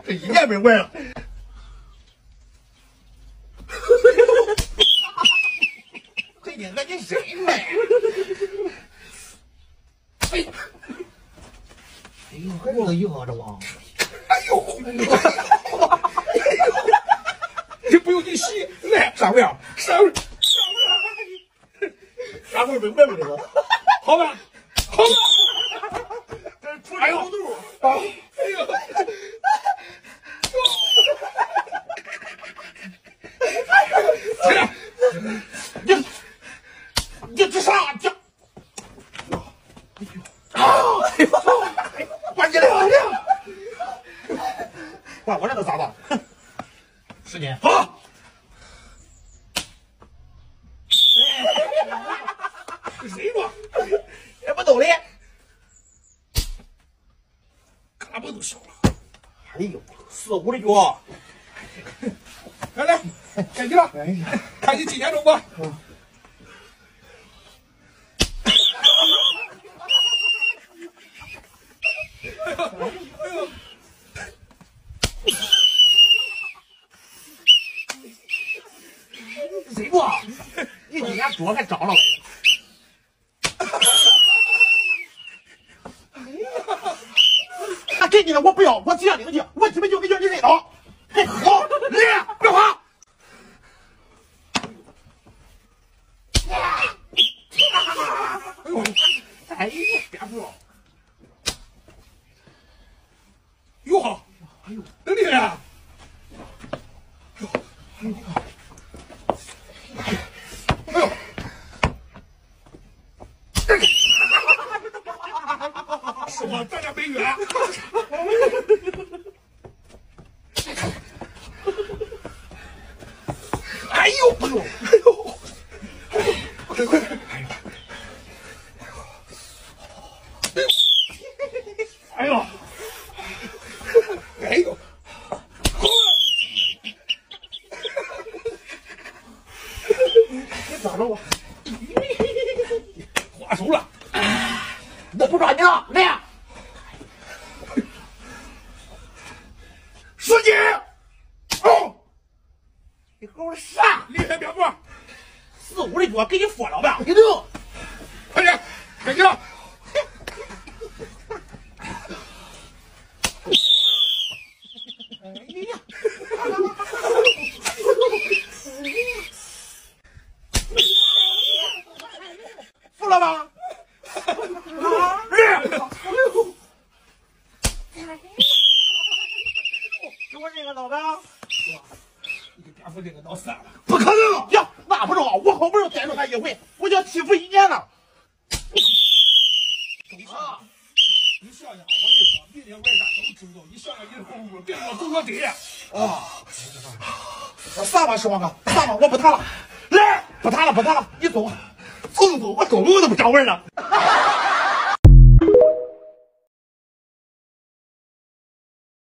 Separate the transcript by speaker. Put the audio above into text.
Speaker 1: 这1年没玩了。这年咱你谁买？哎呦，我都摇着我。哎呦，这不用你洗，来上位，上位，上位明白不这个？好吧，好吧。这出来好肚啊！哎呦，你这啥？这，哎呦，关键了！我这都咋办？10年好。是谁说？也不懂嘞。嘎巴都小了。哎呦，4、5的脚。来，该你了。看你几点钟吧。谁不？你今天桌还着了。他给你了，我不要，我只要领去，我基本就给你扔倒。嘿，好，来，别跑。哎呦，别跑。哟好，哎呦，真厉害啊！哎呦，是我咱俩没约。哎呦，哎呦，哎呦，快快！哎呦，哎呦，你抓着我，划手了，我不抓你了，来，司机，哦，你狗啥？厉害别不？4、5的脚给你说了吧？你走，快点，赶紧。服了吧？给我这个脑袋，你给颠覆这个脑散了，不可能呀！那不中，我好不容易逮住他一回，我就要欺负1年了。啊！你想想，我跟你说，明天晚上都知道。你想想，你后屋别给我走我对啊！啥吧，双哥，啥吧，我不谈了，来，不谈了，你走，走，我走路我都不想玩了。